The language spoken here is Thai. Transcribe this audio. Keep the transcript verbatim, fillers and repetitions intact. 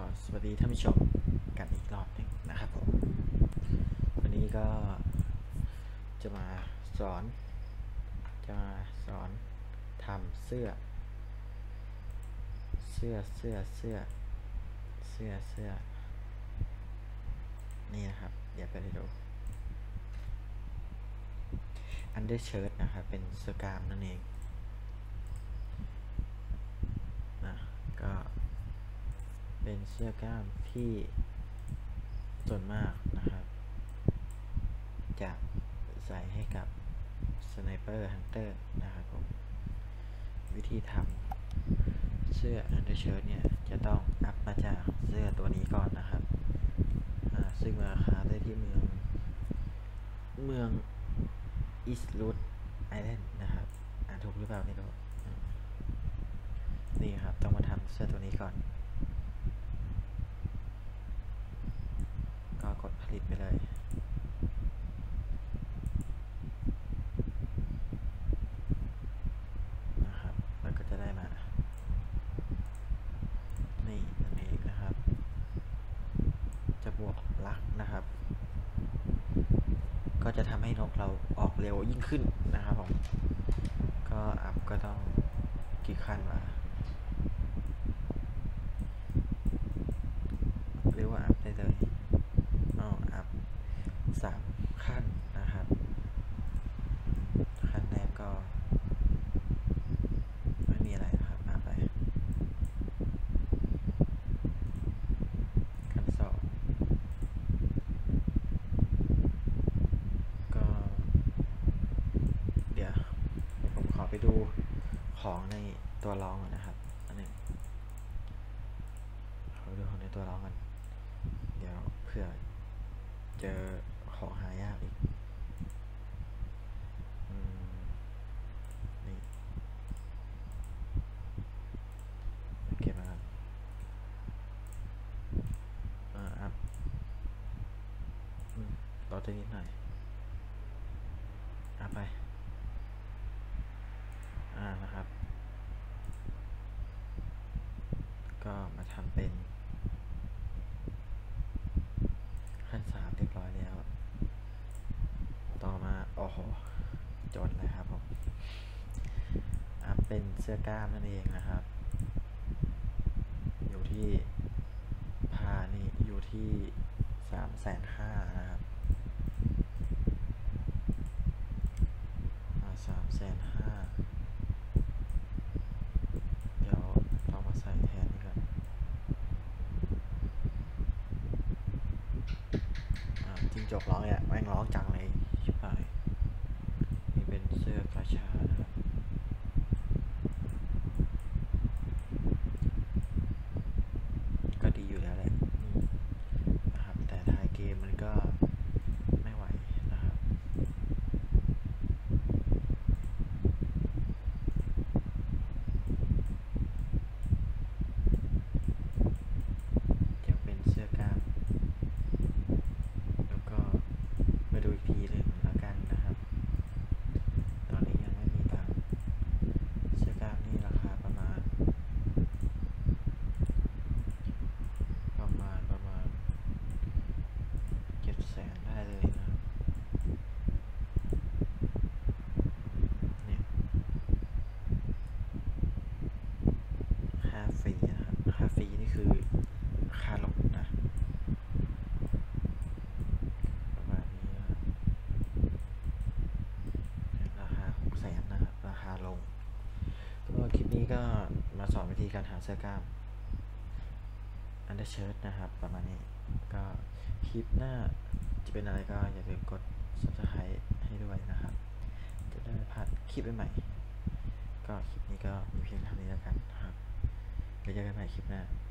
สวัสดีท่านผู้ชมกันอีกรอบหนึ่งนะครับผมวันนี้ก็จะมาสอนจะมาสอนทำเสื้อเสื้อเสื้อเสื้อเสื้อเสื้อนี่นะครับเดี๋ยวไปดูอันเดอร์เชิ้ตนะครับเป็นเสื้อกล้ามนั่นเองนะก็เป็นเสื้อกล้ามที่ส่วนมากนะครับจะใส่ให้กับสไนเปอร์ฮันเตอร์นะครับผมวิธีทำเสื้ออันเดอร์เชิ้ตเนี่ยจะต้องอัพมาจากเสื้อตัวนี้ก่อนนะครับซึ่งราคาได้ที่เมืองเมืองอิสลูดไอแลนด์นะครับอ่านถูกหรือเปล่าไม่รู้นี่ครับต้องมาทำเสื้อตัวนี้ก่อนก็กดผลิตไปเลยนะครับแล้วก็จะได้มานี่นั่นเองนะครับจะบวกลักนะครับก็จะทำให้นกเราออกเร็วยิ่งขึ้นนะครับผมก็อัพก็ต้องกี่ขั้นวะเรียกว่าอัพได้เลยอ๋ออัพสามขั้นนะครับขั้นแรกก็ไม่มีอะไรนะครับอัพไปขั้นสองก็เดี๋ยวผมขอไปดูของในตัวรองก่อนนะครับอันหนึ่งขอดูของในตัวรองกันเดี๋ยวเผื่อเจอของหายากอีกนี่เก็บมาครับอ่าอัพต่อจากนิดหน่อยอัพไปอ่านะครับก็มาทำเป็นขั้นสามเรียบร้อยแล้วต่อมาโอ้โหจนเลยครับผมอัพเป็นเสื้อกล้ามนั่นเองนะครับอยู่ที่พานี่อยู่ที่สามแสนห้านะครับสามแสนห้าเดี๋ยวเรามาใส่แทนนี่ก่อนจิ้งจกร้องเนี่ยแม่งร้องจังเลยชิบหายนี่เป็นเสื้อกระชานะครับก็ดีอยู่แล้วแหละนะครับแต่ท้ายเกมมันก็ไม่ไหวนะครับจะเป็นเสื้อกล้ามแล้วก็มาดูอีกทีหนึ่งแล้วกันนะครับตอนนี้ยังไม่มีตังค์เสื้อกล้ามนี่ราคาประมาณประมาณประมาณเจ็ดแสนได้เลยนะครับเนี่ยค่าฟรีนะครับค่าฟรีนี่คือค่าลงนะประมาณนี้นะครับราคาหกแสนนะครับราคาลงก็คลิปนี้ก็มาสอนวิธีการหาเสื้อกล้ามอันเดอร์เชิ้ตนะครับประมาณนี้ก็คลิปหน้าจะเป็นอะไรก็อย่าลืมกด ซับสไครบ์ ให้ด้วยนะครับจะได้ไม่พลาดคลิปใหม่ๆก็คลิปนี้ก็มีเพียงเท่านี้แล้วกันนะครับเดี๋ยวเจอกันใหม่คลิปหน้า